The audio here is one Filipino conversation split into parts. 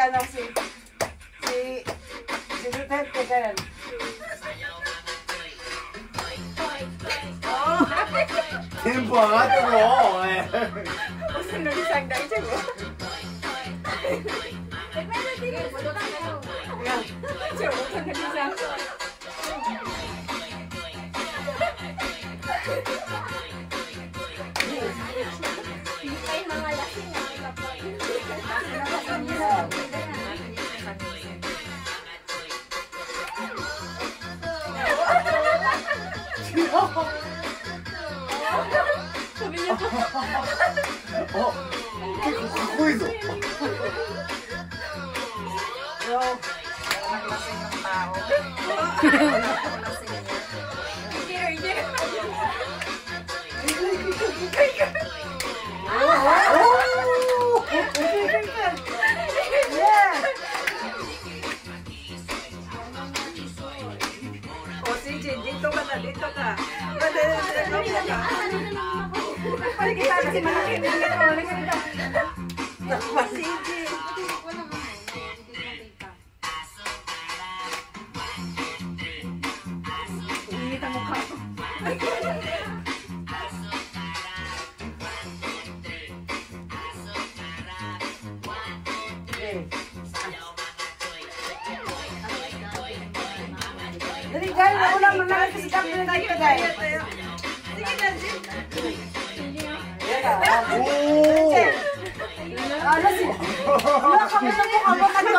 ano, si Duterte ka yan. Tempo angato mo, eh. Gusto nung isang dahil siya mo. Siya mo ka nag-isang. Ay, mga lasing na. Sabi niya po. Oh,結構かっこいいぞ。 Yo, walang lasing ng tao. Hindi. O, CJ, dito ka. Balik kita kasi malaki yung dito. Takwa, CJ. Ingit ang mukha ko. Dali, guys, ulang mo na kasi kami na tayo, guys. Sige na, Jim. おー。 Ano si? Wala kami na mukha mo kanto.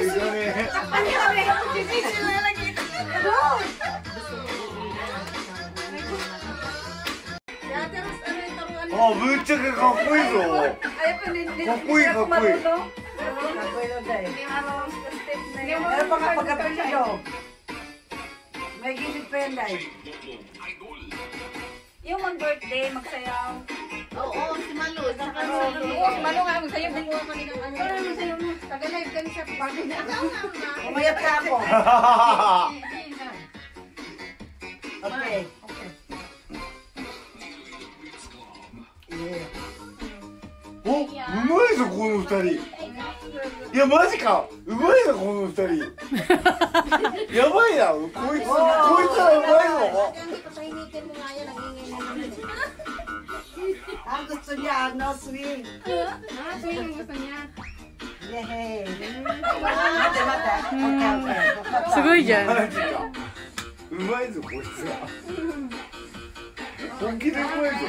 あ、ぶっちゃけかっこいいぞ。かっこいい。 Meron pa nga pagkapilyo. May gilid pa yan, Day. Yung mag-birthday, magsayaw. Oo, si Malu. Oo, Malo nga, magsayaw. Nakuha kami ng ano. Parang magsayaw mo. Taga-live kami sa party na. Umayat ka ako. Okay. Yeah. お、うまいぞこの二人。いやマジか。うまいぞこの二人。やばいな。こいつはうまいぞ。 Hindi ko painitin mo nga yan. Nagingin na. Ang gusto niya, ano, swing. Swing ang gusto niya. Yehey. Mate. Okay. すごいじゃん。 マジか。うまいぞこいつは。本気でうまいぞ。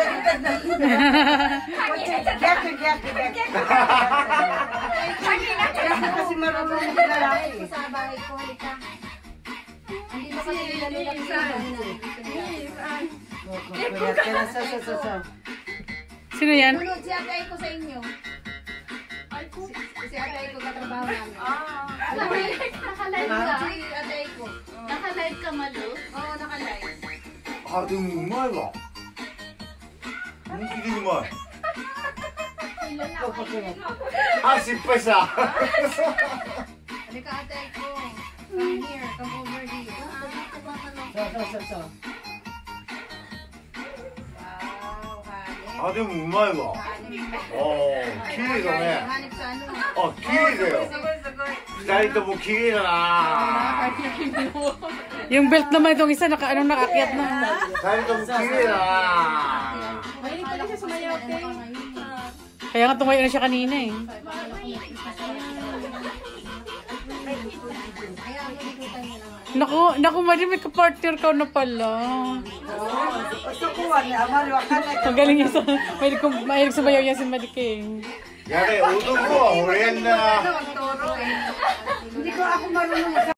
Kasi marunong yung lalaki. Sa bahay ko, halika. Hindi ba kasi nila Sino yan? Sunod si atay ko sa inyo. Si atay ko katrabaho namin. Nakalive ka? Si atay ko. Naka-live ka, Malu? Oo, nakalive. あ、でもうまいわ。本気でうまい。あ、失敗した。 Halika atay ko. Come here, come over here. Wow, hanip. あ、でもうまいわ。ああ、綺麗だね。 Hanip sa ano? あ、綺麗だよ。二人とも綺麗だな。 Yung belt naman itong isa, nakakyat na. 二人とも綺麗だな。 Mahilig pala siya sumayaw, te. Kaya nga tumayo na siya kanina eh. Naku, Mari, may kapartner ka na pala. Magaling niya sa, mahilig sumayaw niya si Mariking. やれ、男は俺やんな。 Hindi ko ako marunong